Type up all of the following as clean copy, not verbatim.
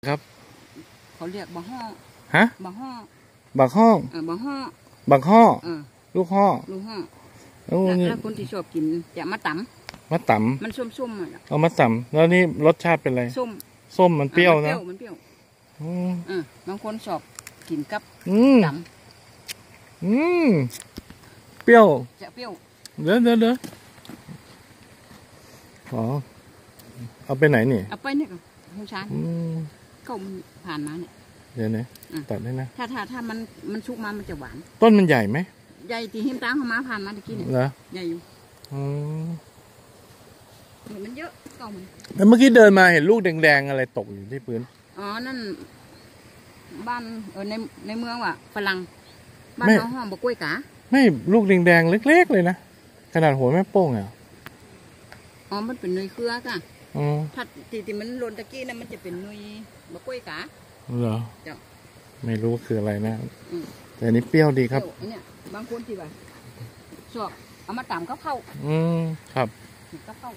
ครับเขาเรียกบะฮ่อฮะบะฮ่อบักห้องบะฮ่อบักห้อลูกห้อแล้วคนที่ชอบกินจะมาตำมันส้มๆเอามาตำแล้วนี่รสชาติเป็นไรส้มมันเปรี้ยวนะมันเปรี้ยวบางคนชอบกินกับตำเปรี้ยวจะเปรี้ยวเด้ออ๋อเอาไปไหนนี่เอาไปนี่ก่อนหูช้างก็มันผ่านมาเนี่ยเดี๋ยวนะตัดได้นะถ้ามันชุกมามันจะหวานต้นมันใหญ่ไหมใหญ่ตีหิมตั้งเข้ามาผ่านมาตะกี้เนี่ยเหรอใหญ่อยู่มันเยอะก็มันแล้วเมื่อกี้เดินมาเห็นลูกแดงๆอะไรตกอยู่ที่พื้นอ๋อนั่นบ้านในเมืองว่ะฝรั่งบ้านน้องห้องบะกล้วยกาไม่ลูกแดงๆเล็กๆเลยนะขนาดหัวแม่โป้งอ่ะอ๋อมันเป็นเนยเครือค่ะถ้าที่มันหล่นตะกี้นั่นมันจะเป็นเนยบะกล้วยกาเหรอไม่รู้คืออะไรนะแต่นี้เปรี้ยวดีครับเนี่ยบางคนที่ว่าชอบเอามาตำก็เข้าครับก็เข้า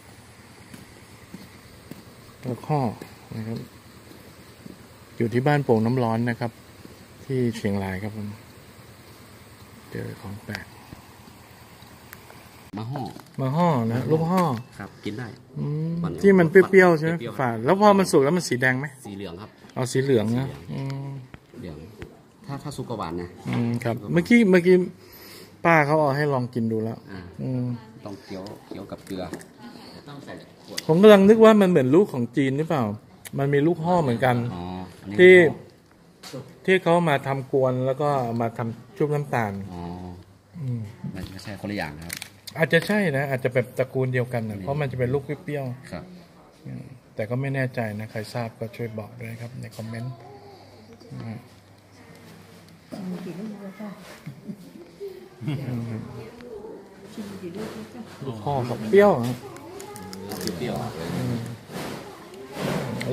แล้วข้อนะครับอยู่ที่บ้านโป่งน้ำร้อนนะครับที่เชียงรายครับผมเจอของแปลกมาห่อนะลูกห่อครับกินได้ที่มันเปรี้ยวๆใช่ไหมฝาดแล้วพอมันสุกแล้วมันสีแดงไหมสีเหลืองครับเอาสีเหลืองนะเหลืองถ้าสุกหวานนะครับเมื่อกี้ป้าเขาเอาให้ลองกินดูแล้วต้องเคี้ยวกับเกลือผมกำลังนึกว่ามันเหมือนลูกของจีนหรือเปล่ามันมีลูกห่อเหมือนกันที่เขามาทำกวนแล้วก็มาทำชุบน้ำตาลไม่ใช่คนละอย่างนะครับอาจจะใช่นะอาจจะแบบตระกูลเดียวกันนะเพราะมันจะเป็นลูกเปรี้ยวครับแต่ก็ไม่แน่ใจนะใครทราบก็ช่วยบอกด้วยครับในคอมเมนต์ลูกห่อกับเปรี้ยว